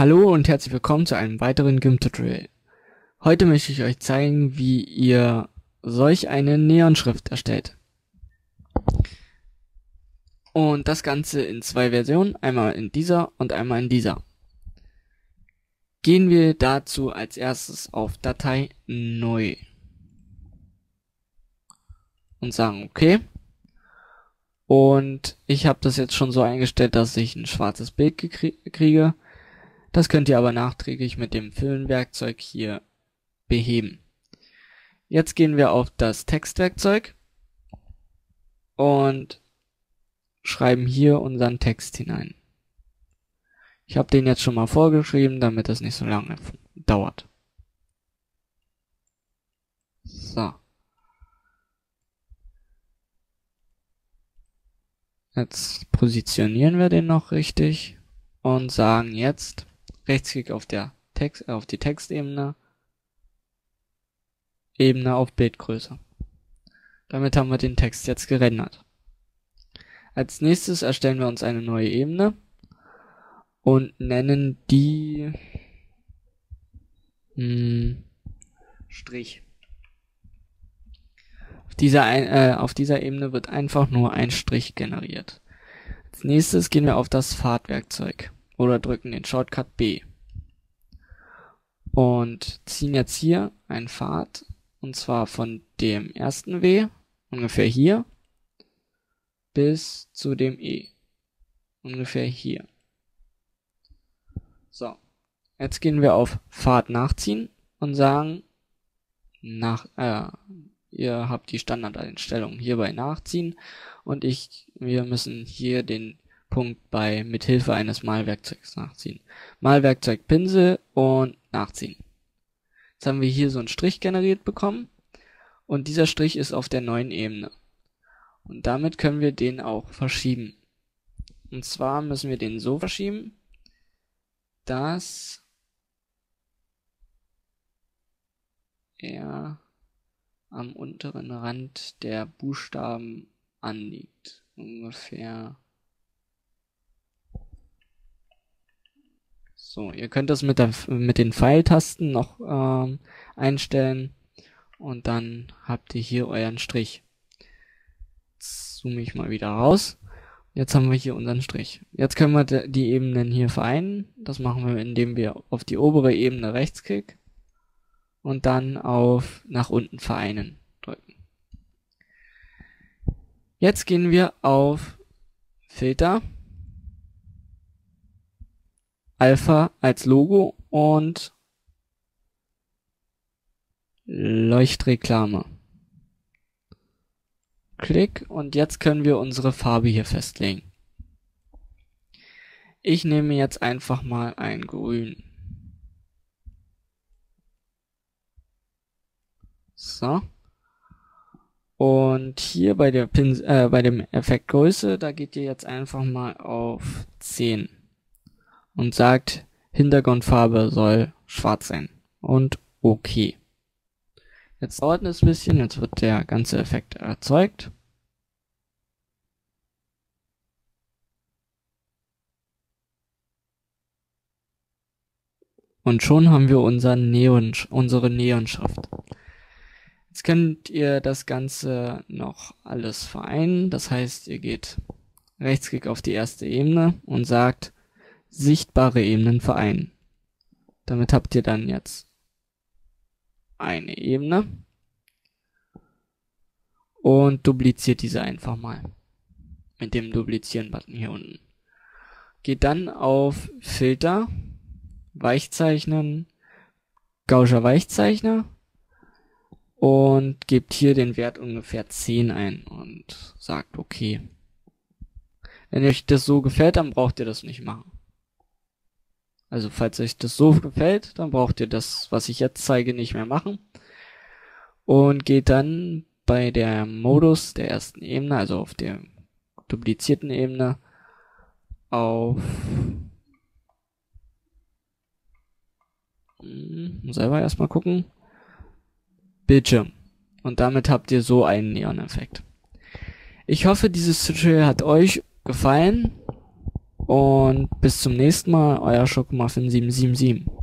Hallo und herzlich willkommen zu einem weiteren GIMP-Tutorial. Heute möchte ich euch zeigen, wie ihr solch eine Neonschrift erstellt. Und das Ganze in zwei Versionen, einmal in dieser und einmal in dieser. Gehen wir dazu als erstes auf Datei Neu und sagen OK. Und ich habe das jetzt schon so eingestellt, dass ich ein schwarzes Bild kriege. Das könnt ihr aber nachträglich mit dem Füllen-Werkzeug hier beheben. Jetzt gehen wir auf das Textwerkzeug und schreiben hier unseren Text hinein. Ich habe den jetzt schon mal vorgeschrieben, damit das nicht so lange dauert. So. Jetzt positionieren wir den noch richtig und sagen jetzt Rechtsklick auf die Textebene, Ebene auf Bildgröße. Damit haben wir den Text jetzt gerendert. Als nächstes erstellen wir uns eine neue Ebene und nennen die Strich. Auf dieser Ebene wird einfach nur ein Strich generiert. Als nächstes gehen wir auf das Pfadwerkzeug oder drücken den Shortcut B und ziehen jetzt hier einen Pfad, und zwar von dem ersten W, ungefähr hier, bis zu dem E, ungefähr hier. So, jetzt gehen wir auf Pfad nachziehen und sagen, ihr habt die Standardeinstellungen hierbei nachziehen und wir müssen hier den Punkt mit Hilfe eines Malwerkzeugs nachziehen. Malwerkzeug Pinsel und nachziehen. Jetzt haben wir hier so einen Strich generiert bekommen und dieser Strich ist auf der neuen Ebene. Und damit können wir den auch verschieben. Und zwar müssen wir den so verschieben, dass er am unteren Rand der Buchstaben anliegt. Ungefähr. So, ihr könnt das mit den Pfeiltasten noch einstellen und dann habt ihr hier euren Strich. Jetzt zoome ich mal wieder raus. Jetzt haben wir hier unseren Strich. Jetzt können wir die Ebenen hier vereinen. Das machen wir, indem wir auf die obere Ebene rechtsklick und dann auf nach unten vereinen drücken. Jetzt gehen wir auf Filter, Alpha als Logo und Leuchtreklame. Klick und jetzt können wir unsere Farbe hier festlegen. Ich nehme jetzt einfach mal ein Grün. So. Und hier bei dem Effekt Größe, da geht ihr jetzt einfach mal auf 10 und sagt, Hintergrundfarbe soll schwarz sein und OK. Jetzt dauert es ein bisschen, jetzt wird der ganze Effekt erzeugt. Und schon haben wir unsere Neonschrift. Jetzt könnt ihr das Ganze noch alles vereinen. Das heißt, ihr geht Rechtsklick auf die erste Ebene und sagt, sichtbare Ebenen vereinen. Damit habt ihr dann jetzt eine Ebene und dupliziert diese einfach mal mit dem Duplizieren-Button hier unten. Geht dann auf Filter, Weichzeichnen, Gaußscher Weichzeichner und gebt hier den Wert ungefähr 10 ein und sagt OK. Wenn euch das so gefällt, dann braucht ihr das nicht machen. Also falls euch das so gefällt, dann braucht ihr das, was ich jetzt zeige, nicht mehr machen. Und geht dann bei der Modus der ersten Ebene, also auf der duplizierten Ebene, auf selber erstmal gucken, Bildschirm. Und damit habt ihr so einen Neon-Effekt. Ich hoffe, dieses Tutorial hat euch gefallen. und bis zum nächsten Mal, euer Schokomuffin 777.